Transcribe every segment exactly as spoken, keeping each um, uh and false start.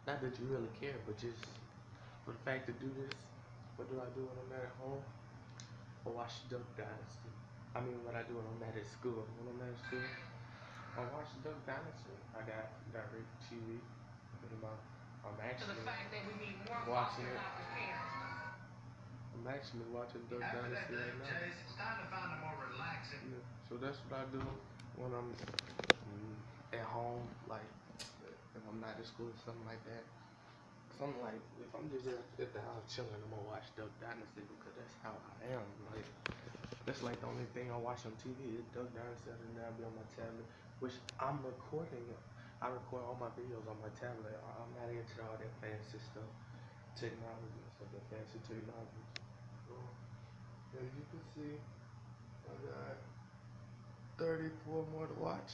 Not that you really care, but just for the fact to do this. What do I do when I'm not at home? I watch Duck Dynasty. I mean, what I do when I'm not at school. When I'm not at school, I watch Duck Dynasty. I got direct T V. My, I'm actually watching it. I'm actually watching Duck Dynasty right now. It's time to find a more relaxing. Yeah. So that's what I do when I'm mm, at home, like if I'm not at school or something like that. Something like if I'm just at, at the house chilling, I'm gonna watch Duck Dynasty because that's how I am. Like that's like the only thing I watch on T V is Duck Dynasty, and then I'll be on my tablet, which I'm recording. I record all my videos on my tablet. I'm not into all that fancy stuff, technology and stuff, that fancy technology. So, as you can see, I got thirty-four more to watch.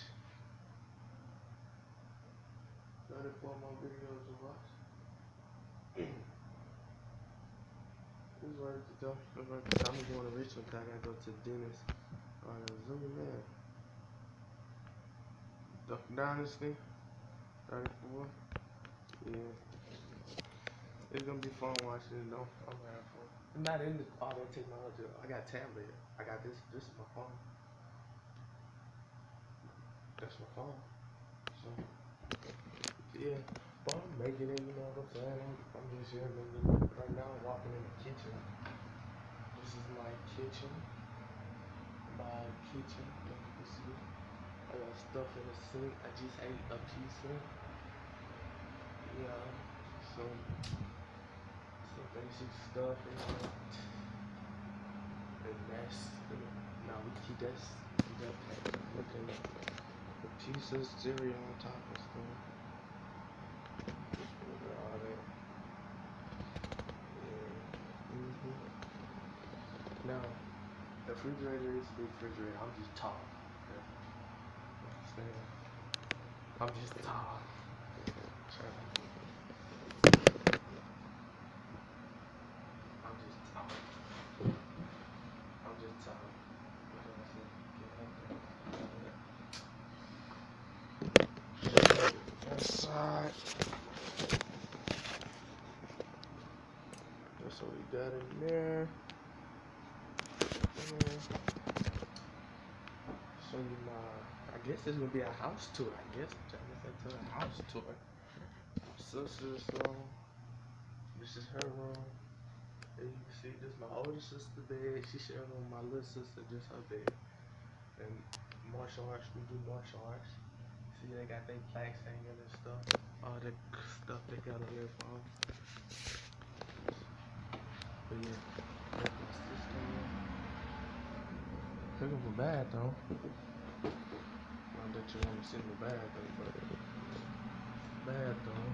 thirty-four more videos to watch. It's worth it though. It's worth it. I'm going to Richmond because I gotta go to the dentist. Alright, zoom in. Duck Dynasty, thirty-four. Yeah. It's gonna be fun watching it though. I'm having fun. I'm not into all that technology. I got a tablet. I got this. This is my phone. That's my phone. So, yeah. But I'm making it, you know what I'm saying? I'm, I'm just here making it. Right now I'm walking in the kitchen. This is my kitchen. My kitchen, as you can see. I got stuff in the sink. I just ate a pizza. Yeah. Some, some basic stuff in it. And that's, now we keep that, keep that packed. Okay. The pizza, cereal on top and stuff. All that. Yeah. Mm-hmm. Now, the refrigerator is a big refrigerator. I'm just tall. Okay? Understand? I'm just tall. I'm just tall. I'm just tall. Outside. That's what we got in there. Yeah. Show you my. I guess this is gonna be a house tour. I guess turn this into a house tour. My sister's room. This is her room. As you can see, this is my older sister's bed. She sharing with my little sister, just her bed. And martial arts, we do martial arts. See, they got their plaques hanging and stuff. All the stuff they got on their phone. But yeah, that's my sister. Look at my bed though. Not that you want to see my bed though, but bad though.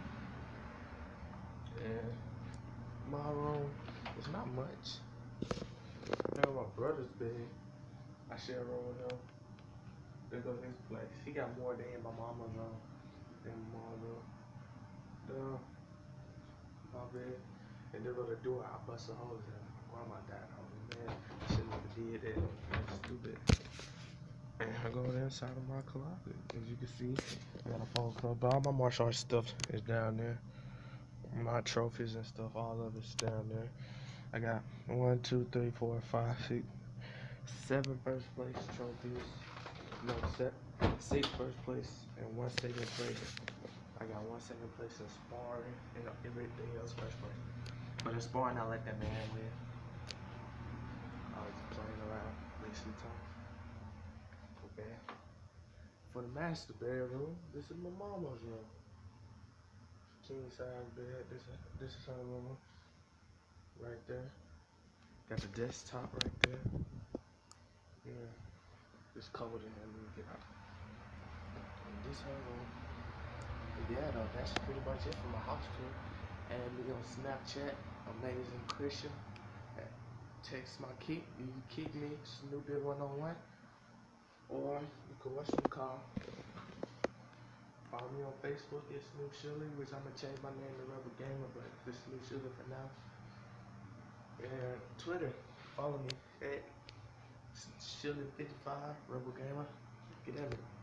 And my room is not much. I have my brother's bed. I share a room with him. There goes his place. He got more than my mama's room. Than my mama's room. Duh. My bed. And there go the door. I bust a hole in. My grandma died on me, man. I shouldn't have did that. That's stupid. And I go inside of my closet. As you can see, I got a phone club. But all my martial arts stuff is down there. My trophies and stuff, all of it's down there. I got one, two, three, four, five, six, seven first place trophies. No, set, six first place and one second place. I got one second place in sparring and everything else first place. But in sparring, I let that man win. I was playing around, wasting time. Okay. For the master bedroom, this is my mama's room. King size bed. This this is her room. Right there. Got the desktop right there. Yeah. It's cold in here. Let me get out. And this her room. But yeah, though, that's pretty much it for my house tour. Add me on Snapchat, Amazing Christian. Text my kick. You can kick me, Snoopy one oh one. Or you can watch me call. Follow me on Facebook, it's Snoop Shilly, which I'm gonna change my name to Rebel Gamer, but it's Snoop Shilly for now. And Twitter, follow me at Shilly fifty-five, Rebel Gamer. Get at me.